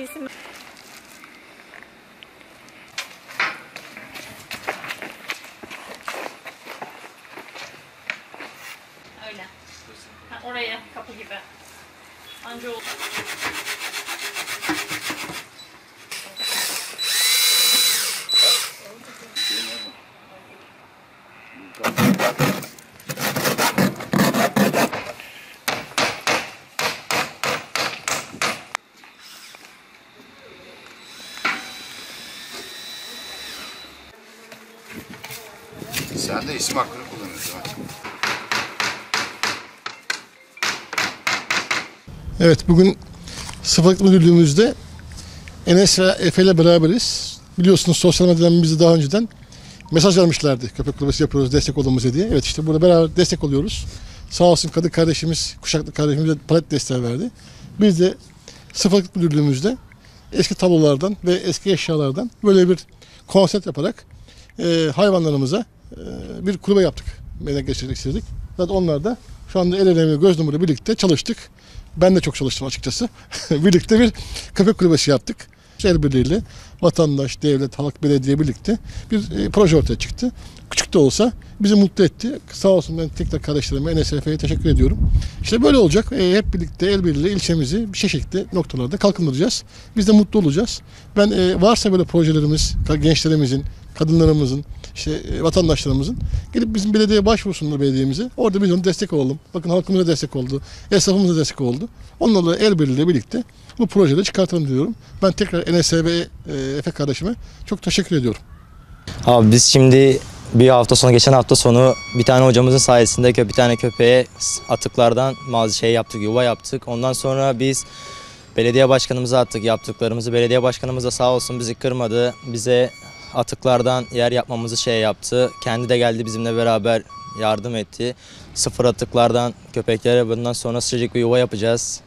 Belediyesi. Öyle. Ha, oraya kapı gibi. Anca olur. Sen de isim hakkını kullanıyorsun. Evet, bugün Sıfırlık Müdürlüğümüzde Enes ve Efe ile beraberiz. Biliyorsunuz sosyal medyadan bizi daha önceden mesaj vermişlerdi. Köpek kulübesi yapıyoruz, destek olun bize diye. Evet, işte burada beraber destek oluyoruz. Sağ olsun Kadı kardeşimiz, Kuşaklı kardeşimiz de palet desteği verdi. Biz de Sıfırlık Müdürlüğümüzde eski tablolardan ve eski eşyalardan böyle bir konsept yaparak hayvanlarımıza bir kulübe yaptık. Meydana geçirdik istedik. Zaten onlar da şu anda el ele ve göz nuruyla birlikte çalıştık. Ben de çok çalıştım açıkçası. Birlikte bir köpek kulübesi yaptık. El birliğiyle vatandaş, devlet, halk, belediye birlikte bir proje ortaya çıktı. Küçük de olsa bizi mutlu etti. Sağ olsun, ben tekrar kardeşlerime, NSF'ye teşekkür ediyorum. İşte böyle olacak. Hep birlikte el birliğiyle ilçemizi bir şekilde noktalarda kalkındıracağız. Biz de mutlu olacağız. Ben varsa böyle projelerimiz, gençlerimizin, kadınlarımızın, işte vatandaşlarımızın gelip bizim belediyeye başvursunlar, belediyemize. Orada biz ona destek olalım. Bakın halkımız da destek oldu. Esnafımız da destek oldu. Onlarla el birliğiyle birlikte bu projeleri çıkartalım diyorum. Ben tekrar NSB Efe kardeşime çok teşekkür ediyorum. Abi biz şimdi geçen hafta sonu bir tane hocamızın sayesinde bir tane köpeğe atıklardan yaptık, yuva yaptık. Ondan sonra biz belediye başkanımıza attık yaptıklarımızı. Belediye başkanımız da sağ olsun bizi kırmadı. Bize atıklardan yer yapmamızı yaptı. Kendi de geldi bizimle beraber yardım etti. Sıfır atıklardan köpeklere bundan sonra sıcacık bir yuva yapacağız.